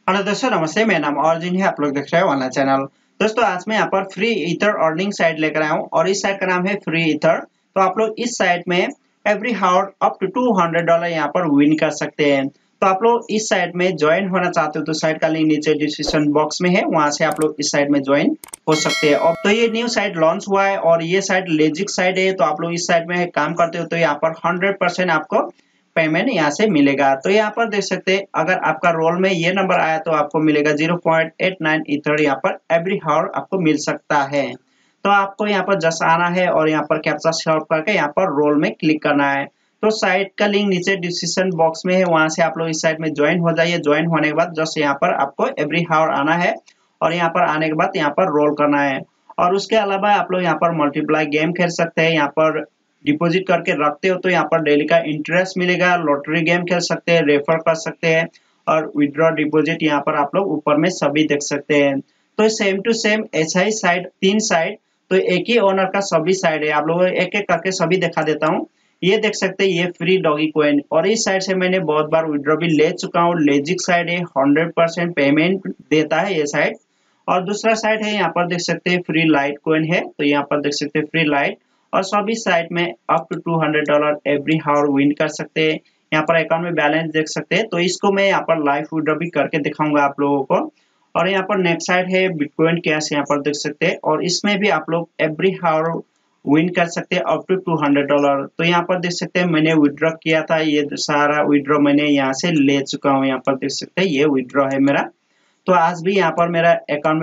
Hello दोस्तों, नमस्ते। मेरा नाम अर्जुन है। आप लोग देख रहे हैं ऑनलाइन चैनल। दोस्तों, आज मैं यहाँ पर फ्री ईथर अर्निंग साइट लेकर आया हूँ और इस साइट का नाम है फ्री ईथर। तो आप लोग इस साइट में एवरी हावर अप टू $200 यहाँ पर विन कर सकते हैं। तो आप लोग इस साइट में ज्वाइन होना चाहते हो तो साइट का लिंक नीचे डिस्क्रिप्शन बॉक्स में है, वहां से आप लोग इस साइट में ज्वाइन हो सकते हैं। और तो ये न्यू साइट लॉन्च हुआ है और ये साइट लेजिक साइट है। तो आप लोग इस साइट में काम करते हो तो यहाँ पर 100% आपको पेमेंट यहाँ से मिलेगा। तो यहाँ पर देख सकते हैं, अगर आपका रोल में ये नंबर आया तो आपको मिलेगा 0.89 ईथर यहाँ पर एवरी हावर आपको मिल सकता है। तो आपको यहाँ पर जस्ट आना है और यहाँ पर कैप्चा सॉल्व करके यहाँ पर रोल में क्लिक करना है। तो साइट का लिंक नीचे डिस्क्रिप्शन बॉक्स में है, वहां से आप लोग इस साइट में ज्वाइन हो जाइए। ज्वाइन होने के बाद जस्ट यहाँ पर आपको एवरी हावर आना है और यहाँ पर आने के बाद यहाँ पर रोल करना है। और उसके अलावा आप लोग यहाँ पर मल्टीप्लाई गेम खेल सकते हैं। यहाँ पर डिपॉजिट करके रखते हो तो यहाँ पर डेली का इंटरेस्ट मिलेगा। लॉटरी गेम खेल सकते हैं, रेफर कर सकते हैं और विड्रॉ डिपॉजिट यहाँ पर आप लोग ऊपर में सभी देख सकते हैं। तो सेम टू सेम ऐसा ही साइड, 3 साइड, तो एक ही ओनर का सभी साइड है। आप लोगों को एक एक करके सभी दिखा देता हूँ। ये देख सकते हैं, ये फ्री डॉगी कॉइन और इस साइड से मैंने बहुत बार विड्रॉ भी ले चुका हूँ। लेजिक साइड है, 100% पेमेंट देता है ये साइड। और दूसरा साइड है, यहाँ पर देख सकते हैं फ्री लाइट कॉइन है। तो यहाँ पर देख सकते हैं फ्री लाइट और सभी साइट में up to $200 every hour win कर सकते हैं। यहाँ पर अकाउंट में बैलेंस देख सकते हैं। तो इसको मैं यहाँ पर लाइव विड्रॉ भी करके दिखाऊंगा आप लोगों को। और यहाँ पर नेक्स्ट साइड है बिटकॉइन कैश, यहाँ पर देख सकते हैं और इसमें भी आप लोग एवरी हावर विन कर सकते हैं अप टू $200। तो यहाँ पर देख सकते हैं मैंने विड्रॉ किया था, ये सारा विड्रॉ मैंने यहाँ से ले चुका हूँ। यहाँ पर देख सकते हैं ये विड्रॉ है मेरा। तो आज भी यहाँ पर मेरा अकाउंट में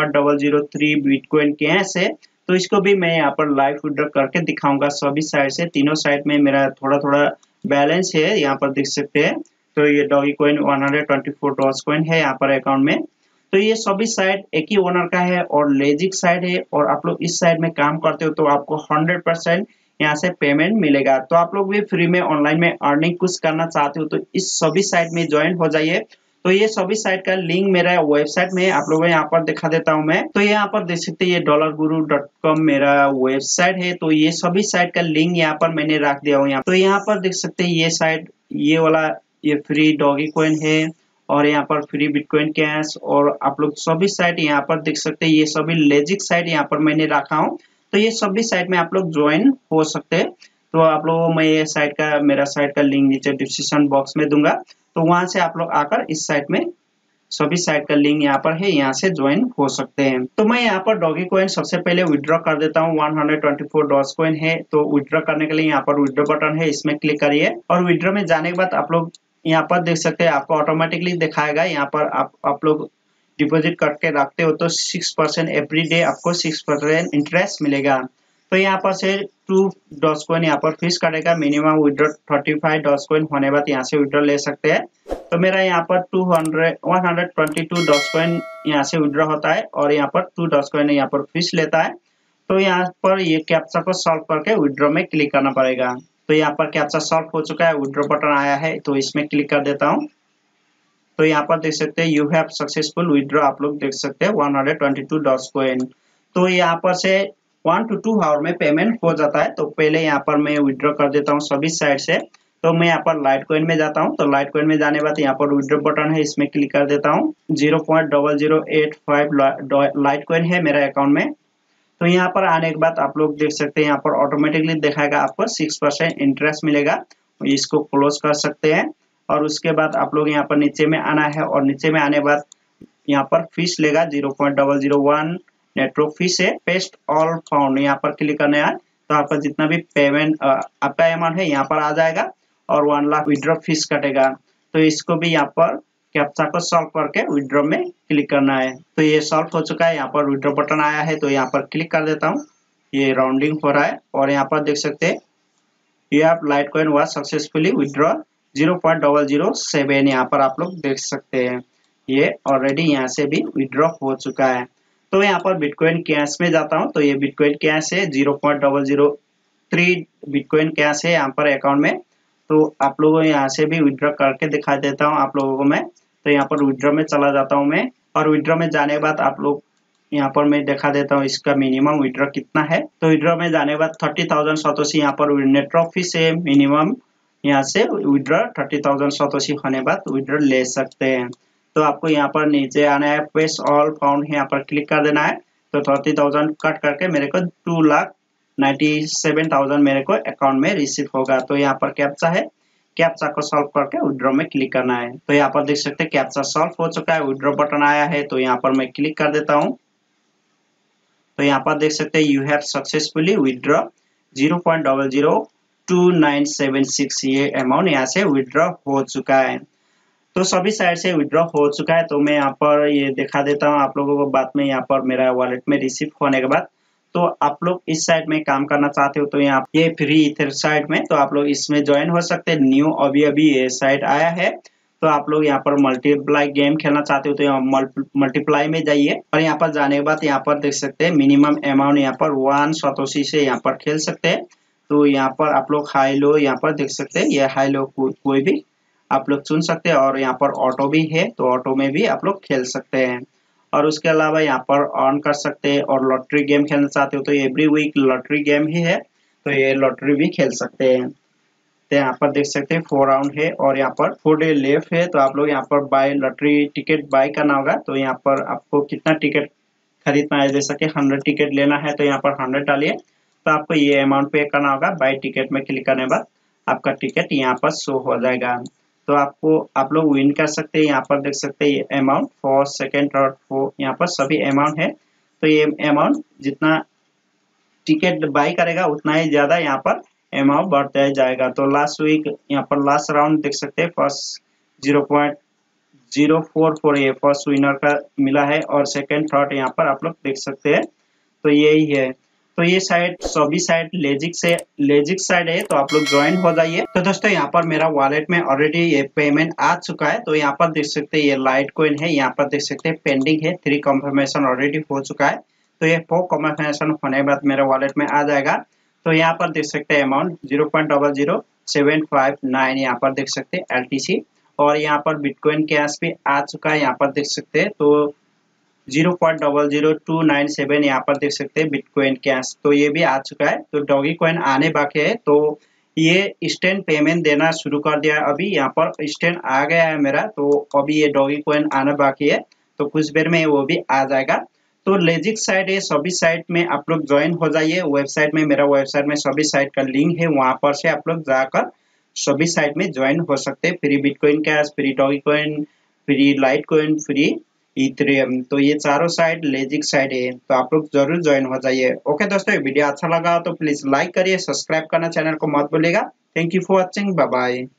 0.003 बिटकॉइन कैश है। तो इसको भी मैं यहाँ पर लाइव विड्रॉ करके दिखाऊंगा सभी साइड से। तीनों साइड में मेरा थोड़ा थोड़ा बैलेंस है, यहाँ पर देख सकते हैं। तो ये डॉगी कॉइन 124 डॉज कॉइन है यहाँ पर अकाउंट में। तो ये सभी साइड एक ही ओनर का है और लेजिक साइड है और आप लोग इस साइड में काम करते हो तो आपको 100% यहाँ से पेमेंट मिलेगा। तो आप लोग भी फ्री में ऑनलाइन में अर्निंग कुछ करना चाहते हो तो इस सभी साइट में ज्वाइन हो जाइए। तो ये सभी साइट का लिंक मेरा वेबसाइट में आप लोगों को यहाँ पर दिखा देता हूँ मैं। तो यहाँ पर देख सकते हैं ये dollarguru.com मेरा वेबसाइट है। तो ये सभी साइट का लिंक यहाँ पर मैंने रख दिया हूँ यहाँ। तो यहाँ पर देख सकते हैं ये साइट, ये वाला ये फ्री डॉगी कॉइन है और यहाँ पर फ्री बिटकॉइन कैश और आप लोग सभी साइट यहाँ पर देख सकते हैं। ये सभी लेजिक साइट यहाँ पर मैंने रखा हूँ। तो ये सभी साइट में आप लोग ज्वाइन हो सकते हैं। तो आप लोगों को मैं ये साइट का, मेरा साइट का लिंक नीचे डिस्क्रिप्शन बॉक्स में दूंगा। तो वहां से आप लोग आकर इस साइट में सभी साइट का लिंक यहाँ पर है, यहाँ से ज्वाइन हो सकते हैं। तो मैं यहाँ पर डॉगी कॉइन सबसे पहले विड्रॉ कर देता हूँ। 124 डॉज कॉइन है। तो विड्रॉ करने के लिए यहाँ पर विड्रॉ बटन है, इसमें क्लिक करिए और विड्रॉ में जाने के बाद आप लोग यहाँ पर देख सकते हैं आपको ऑटोमेटिकली दिखाएगा। यहाँ पर आप लोग डिपॉजिट करके रखते हो तो 6% एवरी डे आपको 6% इंटरेस्ट मिलेगा। तो यहाँ पर से 2 डॉज कॉइन यहाँ पर फीस कटेगा। मिनिमम विड्रॉ 35 डॉज कॉइन होने बाद यहाँ से विड्रॉ ले सकते हैं। तो मेरा यहाँ पर 122 डॉज कॉइन यहाँ से विड्रॉ होता है और यहाँ पर 2 डॉज कॉइन यहाँ पर फीस लेता है। तो यहाँ पर ये कैप्चा को सॉल्व करके विड्रॉ में क्लिक करना पड़ेगा। तो यहाँ पर कैप्चा सॉल्व हो चुका है, विड्रॉ बटन आया है, तो इसमें क्लिक कर देता हूँ। तो यहाँ पर देख सकते हैं यू हैव सक्सेसफुल विड्रॉ, आप लोग देख सकते हैं 122 डॉज कॉइन। तो यहाँ पर से 1 to 2 आवर में पेमेंट हो जाता है। तो पहले यहाँ पर मैं विड्रॉ कर देता हूँ सभी साइड से। तो मैं यहाँ पर लाइट कॉइन में जाता हूँ। तो लाइट कॉइन में जाने के बाद यहाँ पर विड्रॉ बटन है, इसमें क्लिक कर देता हूँ। 0.0085 लाइट कॉइन है मेरे अकाउंट में। तो यहाँ पर आने के बाद आप लोग देख सकते हैं यहाँ पर ऑटोमेटिकली दिखाएगा आपको 6% इंटरेस्ट मिलेगा। इसको क्लोज कर सकते हैं और उसके बाद आप लोग यहाँ पर नीचे में आना है और नीचे में आने के बाद यहाँ पर फीस लेगा 0.001 नेटवर्क फीस है। पेस्ट ऑल फाउंड यहाँ पर क्लिक करना है तो आपका जितना भी पेमेंट आपका अमाउंट है यहाँ पर आ जाएगा और 1 लाख विड्रॉ फीस कटेगा। तो इसको भी यहाँ पर कैप्चा को सॉल्व करके विड्रॉ में क्लिक करना है। तो ये सॉल्व हो चुका है, यहाँ पर विड्रॉ बटन आया है। तो यहाँ पर क्लिक कर देता हूँ, ये राउंडिंग हो रहा है और यहाँ पर देख सकते हैं ये आप litecoin was successfully withdraw 0.007 यहाँ पर आप लोग देख सकते हैं। ये ऑलरेडी यहाँ से भी विड्रॉ हो चुका है। तो यहाँ पर बिटकॉइन कैश में जाता हूँ। तो ये बिटकॉइन कैश है, 0.003 बिटकॉइन कैश है यहाँ पर अकाउंट में। तो आप लोगों को यहाँ से भी विड्रॉ करके दिखा देता हूँ आप लोगों को मैं। तो यहाँ पर विड्रॉ में चला जाता हूँ मैं और विड्रॉ में जाने के बाद आप लोग यहाँ पर मैं दिखा देता हूँ इसका मिनिमम विड्रॉ कितना है। तो विड्रॉ में जाने के बाद 30,000 सतोशी यहाँ पर नेटवर्क फीस है। मिनिमम यहाँ से विड्रॉ 30,000 सतोशी होने बाद विड्रॉ ले सकते हैं। तो आपको यहाँ पर नीचे आना है, पेस्ट ऑल फाउंड यहाँ पर क्लिक कर देना है। तो 30,000 कट करके मेरे को 2,97,000 मेरे को अकाउंट में रिसीव होगा। तो यहाँ पर कैप्चा है, कैप्चा को सॉल्व करके विड्रॉ में क्लिक करना है। तो यहाँ पर देख सकते हैं कैप्चा सॉल्व हो चुका है, विड्रॉ बटन आया है। तो यहाँ पर मैं क्लिक कर देता हूँ। तो यहाँ पर देख सकते हैं यू हैव सक्सेसफुली विड्रॉ 0.00296, ये अमाउंट यहाँ से विड्रॉ हो चुका है। तो सभी साइड से विड्रॉ हो चुका है। तो मैं यहाँ पर ये दिखा देता हूँ आप लोगों को बाद में, यहाँ पर मेरा वॉलेट में रिसीव होने के बाद। तो आप लोग इस साइट में काम करना चाहते हो तो यहाँ ये फ्री ईथर साइट में, तो आप लोग इसमें ज्वाइन हो सकते हैं। न्यू अभी ये साइट आया है। तो आप लोग यहाँ पर मल्टीप्लाई गेम खेलना चाहते हो तो यहाँ मल्टीप्लाई में जाइए, और यहाँ पर जाने के बाद यहाँ पर देख सकते हैं मिनिमम अमाउंट यहाँ पर 1 सतोशी से यहाँ पर खेल सकते हैं। तो यहाँ पर आप लोग हाई लो यहाँ पर देख सकते हैं, ये हाई लो कोई भी आप लोग चुन सकते हैं। और यहाँ पर ऑटो भी है, तो ऑटो में भी आप लोग खेल सकते हैं। और उसके अलावा यहाँ पर ऑन कर सकते हैं। और लॉटरी गेम खेलना चाहते हो तो एवरी वीक लॉटरी गेम ही है, तो ये लॉटरी भी खेल सकते हैं। तो यहाँ पर देख सकते हैं 4 राउंड है और यहाँ पर 4 डे लेफ्ट है। तो आप लोग यहाँ पर बाय लॉटरी टिकट बाय करना होगा। तो यहाँ पर आपको कितना टिकट खरीदना है, जैसा कि 100 टिकट लेना है तो यहाँ पर 100 डालिए। तो आपको ये अमाउंट पे करना होगा। बाय टिकट में क्लिक करने के बाद आपका टिकट यहाँ पर शो हो जाएगा। तो आप लोग विन कर सकते हैं। यहाँ पर देख सकते हैं ये amount first, second, third, fourth, यहाँ पर सभी अमाउंट है। तो ये अमाउंट जितना टिकट बाय करेगा उतना ही ज्यादा यहाँ पर अमाउंट बढ़ता जाएगा। तो लास्ट वीक यहाँ पर लास्ट राउंड देख सकते हैं फर्स्ट 0.044 ये फर्स्ट विनर का मिला है, और सेकंड थर्ड यहाँ पर आप लोग देख सकते हैं। तो यही है। तो ये साइट सभी साइट लेजिक साइट है, तो आप लोग ज्वाइन हो जाइए। तो दोस्तों यहाँ पर मेरा वॉलेट में ऑलरेडी ये पेमेंट आ चुका है। तो यहाँ पर देख सकते हैं ये लाइट कॉइन है, यहाँ पर देख सकते हैं पेंडिंग है, 3 कंफर्मेशन ऑलरेडी हो चुका है। तो ये 4 कंफर्मेशन होने के बाद मेरे वॉलेट में आ जाएगा। तो यहाँ पर देख सकते हैं अमाउंट 0.00759 यहाँ पर देख सकते हैं LTC, और यहाँ पर बिटकॉइन कैश भी आ चुका है, यहाँ पर देख सकते हैं। तो 0.00297 यहाँ पर देख सकते हैं बिटकॉइन कैश, तो ये भी आ चुका है। तो डॉगी कॉइन आने बाकी है। तो ये इंस्टेंट पेमेंट देना शुरू कर दिया है। अभी यहाँ पर इंस्टेंट आ गया है मेरा, तो अभी ये डॉगी कॉइन आना बाकी है, तो कुछ देर में वो भी आ जाएगा। तो लेजिक साइट है, सभी साइट में आप लोग ज्वाइन हो जाइए। वेबसाइट में मेरा वेबसाइट में सभी साइट का लिंक है, वहां पर से आप लोग जाकर सभी साइट में ज्वाइन हो सकते हैं। Free bitcoin cash, free dogecoin, free litecoin, free ethereum, तो ये चारों साइट लेजिक साइट है। तो आप लोग जरूर ज्वाइन हो जाइए। ओके दोस्तों, ये वीडियो अच्छा लगा तो प्लीज लाइक करिए, सब्सक्राइब करना चैनल को मत भूलिएगा। Thank you for watching, bye bye.